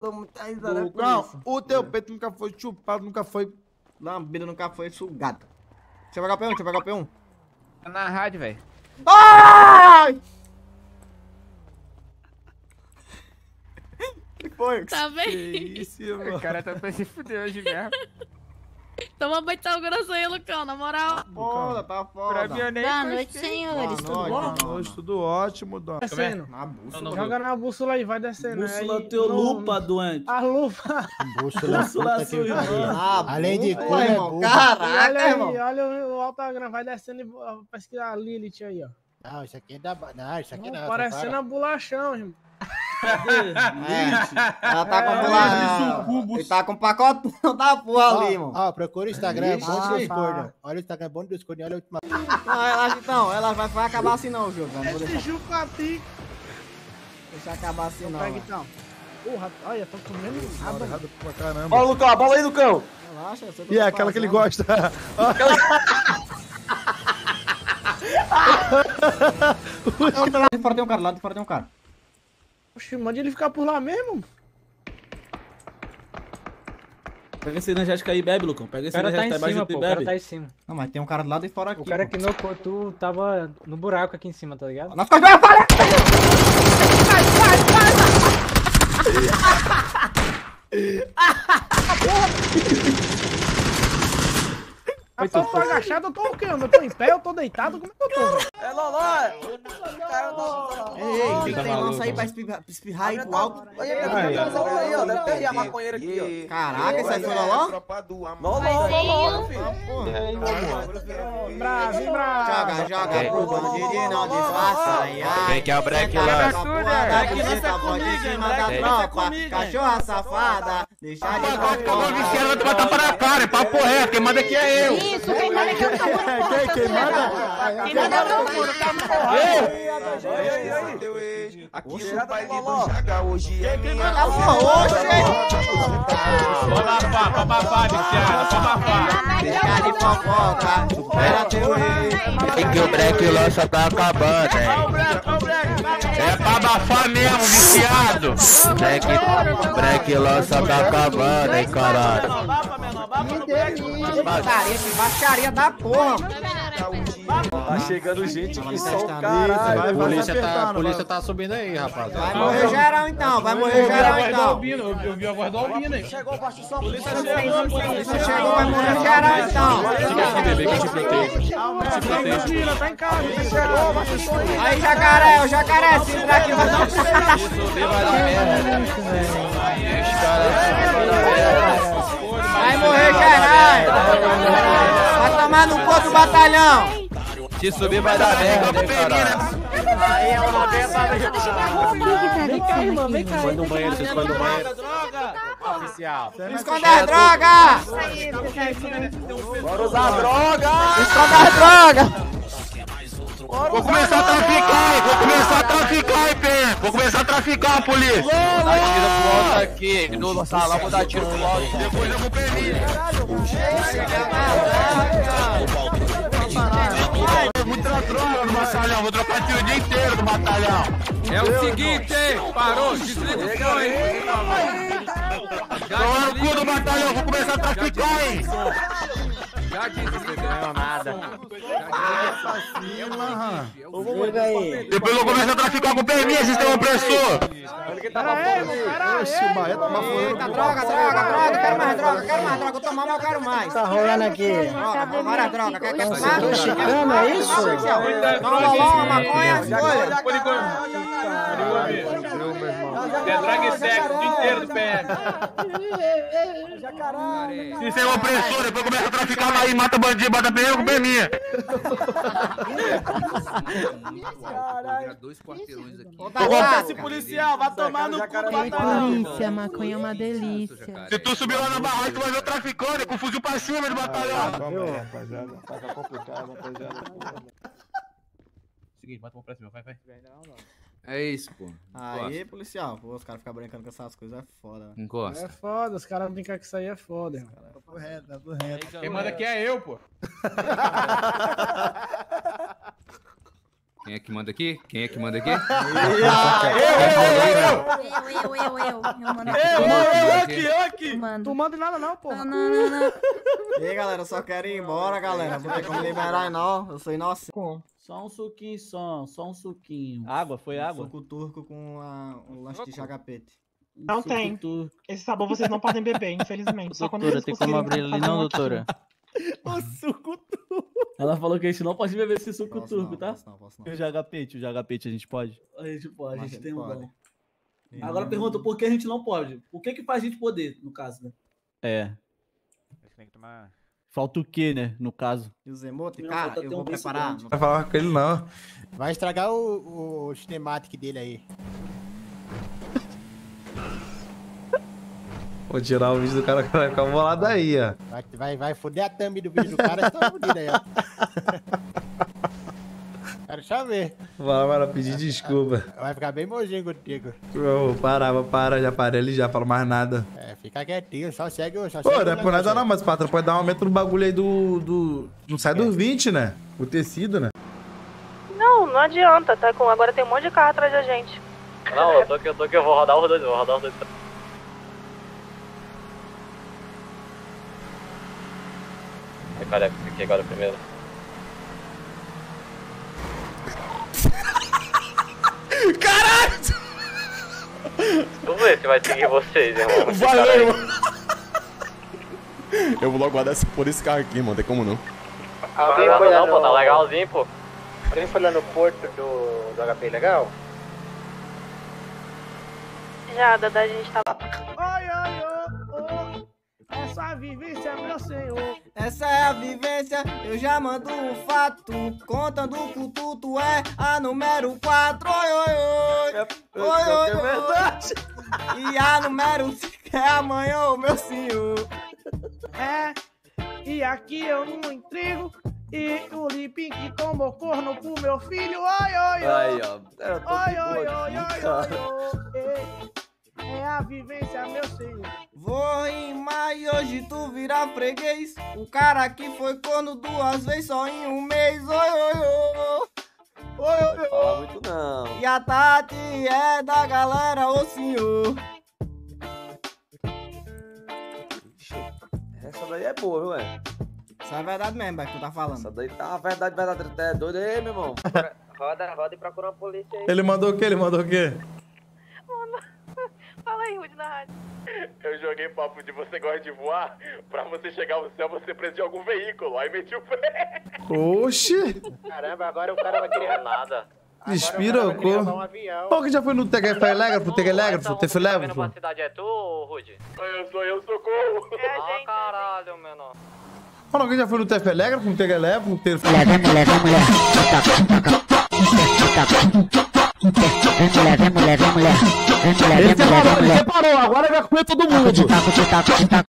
tô muito risada com Não, isso. o teu peito nunca foi chupado, nunca foi... Lambida nunca foi sugada. Deixa eu pegar o P1, deixa eu pegar o P1. Tá na rádio, velho. Ai! Que foi? Tá Que bem? isso, O mano. cara tá pra se fuder hoje mesmo. Toma banho de sal grosso aí, Lucão, na moral. Foda, tá Pra foda. mim eu nem Boa noite, gostei. senhores. Tudo Boa bom? noite, Boa noite, tudo ótimo, Dona. Descendo. Na bússola. Joga na bússola aí, vai descendo. Bússola aí, teu não- lupa, doente. A lupa. Bússola, Bússola puta que sua irmã. pariu. Ah, Além de burro, cor, é irmão. burro. Caraca, Olha irmão. aí, olha o Altagram, vai descendo e pesquisar a Lilith aí, ó. Não, isso aqui dá. Não, isso aqui não. Parecendo a bolachão, irmão. É, ela tá com bolacha. Ele tá com um pacotão da porra ali, irmão. Ó, procura o Instagram, é Ixi, bom do tá. Discord. Olha o Instagram, é bom do Discord. Olha a última. Não, relaxa então, ela vai acabar assim não, jogo. Não vou deixar, Jucati. deixar acabar assim não. Pega velho. então. Porra, olha, tô comendo nada. Errado pra caramba. Ó, Lucão, a bola aí, Lucão. Relaxa, eu sei o E é eu tô aquela que ele fazendo. gosta. Lá de fora tem um cara, lá de fora tem um cara. Oxi, mande ele ficar por lá mesmo. Pega esse energético aí e bebe, Lucão. Pega O esse cara tá energético em aí cima, embaixo pô. e O cara bebe. tá em cima. Não, mas tem um cara do lado de fora aqui. O cara pô. que nocou tu tava no buraco aqui em cima, tá ligado? Nas costas, para! Rapaz, eu tô agachado, eu tô o quê? Eu tô em pé, eu tô deitado, como é que eu tô, velho? É Loló! Ei, quem tem lança aí pra espirrar aí pro alto? Aí, ó. Deve ter aí a maconheira aqui, Caraca, esse aí foi Loló? ó. Loló, filho. Bravo, hein, bravo. Joga pro bandido, não disfarça. Ai, ai. Vem que é o break Senta lá. com a porra da camiseta, bota em cima da tropa. Cachorra safada, deixa de Viciado, tu vai tapar na cara, é papo reto, quem manda aqui é eu. Isso, quem manda aqui é o Samuel. Quem manda? Quem manda é o Samuel. Aqui o pai do Jaga hoje é minha. Pode abafar, viciado, pode abafar. Deixa de fofoca, supera teu ex. É que o break lança tá acabando, hein? É pra abafar mesmo, viciado. Break lança tá acabando, hein, caralho. Baixaria, que baixaria da porra. Tá chegando gente que só o Vai, caralho. vai, vai A apertando, polícia vai. tá subindo aí, rapaz. Vai morrer geral então, vai morrer geral então. Eu vi a voz do Albino aí. Chegou, baixo som. Você chegou, vai morrer geral então. Mentira, tá em casa. Chegou, baixo som. Aí, jacaré, o jacaré, se entrar aqui vai dar. Vai morrer geral. Vai tomar no cu do batalhão. Se subir vai dar merda, hein, caralho. Aí é uma besta. Vem cá, irmã, vem cá. Esconde no banheiro, você esconde no banheiro. Oficial. Esconde as drogas. Bora usar droga. Esconde as drogas. Vou começar a traficar, Pé. Vou começar a traficar, polícia. Dá tiro pro alto aqui, no salão, vou dar tiro pro alto. Depois eu vou perder. Muita droga no batalhão, vou trocar tiro o dia inteiro no batalhão. É o seguinte, hein? Parou, desliga o som, hein? Toma no cu do batalhão, vou começar a traficar, hein? Já disse, você ganhou nada. Depois eu vou começar a traficar com o PMI, sistema opressor. Oxe, o Bahia tá uma Eita, droga, quero mais droga, eu tomar, mas eu quero mais. Tá rolando aqui. Droga, várias drogas, quer mais? Tô chicano, é isso? Não, uma maconha, escolha. É drag e sexo o dia inteiro do PM. Sistema opressor, depois começa a traficar mais, mata bandido, bota PMI com o PMI. Acontece, Policial, vai tomar no cu do Ei, batalhão. polícia, maconha é uma delícia. Se tu subir lá na barragem, tu vai ver o traficante com fuzil pra cima do batalhão. Tá complicado, rapaziada. Seguinte, bota a mão pra cima, vai. É isso, pô. Aí, policial, pô, os caras ficam brincando com essas coisas, é foda. Encosta. É foda, os caras brincar com isso aí é foda, irmão. Tá reto, tá reto. Quem manda aqui é eu, pô. Quem é que manda aqui? Quem é que manda aqui? Eu mando aqui. Tu Mando. manda nada não, porra. Não. E aí, galera, eu só quero ir embora, galera. Não tem como liberar, não. Eu sou inocente. Só um suquinho, só um suquinho. Água, foi água? Suco turco com um lanche de jagapete. Não tem. Esse sabor vocês não podem beber, infelizmente. Só quando Doutora, vocês tem como conseguirem abrir ali fazer não, um aqui. doutora? O suco turco. Ela falou que a gente não pode beber esse suco turco, tá? Posso E o jagapete a gente pode? A gente pode, a gente tem um pode. dom. Agora pergunta por que a gente não pode. O que faz a gente poder, no caso, né? É. Falta o que, né, no caso? E os emotes? Não, Cara, falta eu ter um vou preparar. vice-grande. Vai falar com ele não. Vai estragar o cinematic dele aí. Vou tirar o vídeo do cara que vai ficar bolado aí, ó. Vai foder a thumb do vídeo do cara, tá fudido aí, ó. Quero só ver. Vai pedir desculpa. Vai ficar bem mojinho contigo. Vou parar, já parei ali, já falo mais nada. É, fica quietinho, só segue o. Pô, não é por nada não, mas patrão, pode dar um aumento no bagulho aí do... Não sai dos 20, né? O tecido, né? Não adianta, tá? Agora tem um monte de carro atrás da gente. Não, eu tô aqui, eu vou rodar os dois, Cara, aqui agora primeiro. Caralho! Vamos ver se vai seguir vocês, irmão. Valeu! Eu vou logo guardar por esse carro aqui, mano. Tem como não. Alguém foi lá pô, tá legalzinho, pô. Alguém foi lá no porto do HP legal? Já, Dada, a gente tá... Essa vivência é meu senhor. Essa é a vivência, eu já mando um fato. Contando com tudo é a número 4. Oi, oi, oi. Oi, É verdade. E a número 5 é amanhã, ô meu senhor. É, e aqui eu não intrigo. E o Lipin que tomou corno pro meu filho. Oi, oi, oi. Aí, ó. Oi, oi, oi, oi, oi. É a vivência, meu senhor. Vou rimar e hoje tu virar freguês. O cara que foi corno 2 vezes só em um mês. Oi, oi, oi. Oi, oi, oi. Fala muito não. E a Tati é da galera, ô senhor. Essa daí é boa, viu, velho? Isso é verdade mesmo, é que tu tá falando. Essa daí tá verdade, até doido aí, meu irmão. Roda e procura uma polícia aí. Ele mandou o quê? Fala aí, Rude, na rádio. Eu joguei papo de você gosta de voar. Pra você chegar ao céu, você precisa de algum veículo. Aí meti o pé. Oxi! Caramba, agora o cara vai querer Nada. Despirocou. um avião. Pô, que já foi no Telégrafo, no Telégrafo? Pra cidade é tu, Rude? Eu socorro. Ah, caralho, menor. Pô, alguém já foi no Telégrafo, no Telégrafo, no Telégrafo? Vem, mulher. Ele separou, agora vai comer todo mundo.